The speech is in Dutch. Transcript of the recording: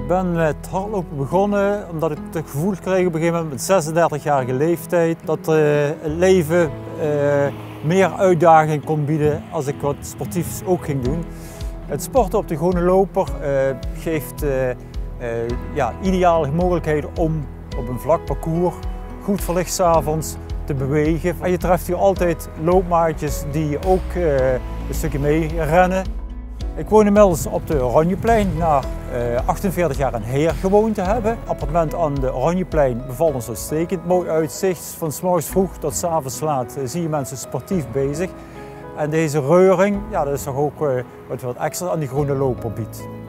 Ik ben met hardlopen begonnen omdat ik het gevoel kreeg op een gegeven moment met 36-jarige leeftijd dat het leven meer uitdaging kon bieden als ik wat sportiefs ook ging doen. Het sporten op de gewone loper geeft ideale mogelijkheden om op een vlak parcours goed verlicht 's avonds te bewegen. En je treft hier altijd loopmaatjes die ook een stukje mee rennen. Ik woon inmiddels op de Oranjeplein, na 48 jaar een Heer gewoond te hebben. Het appartement aan de Oranjeplein bevalt ons uitstekend. Mooi uitzicht, van 's morgens vroeg tot 's avonds laat zie je mensen sportief bezig. En deze reuring, ja, dat is toch ook wat extra aan die groene loper biedt.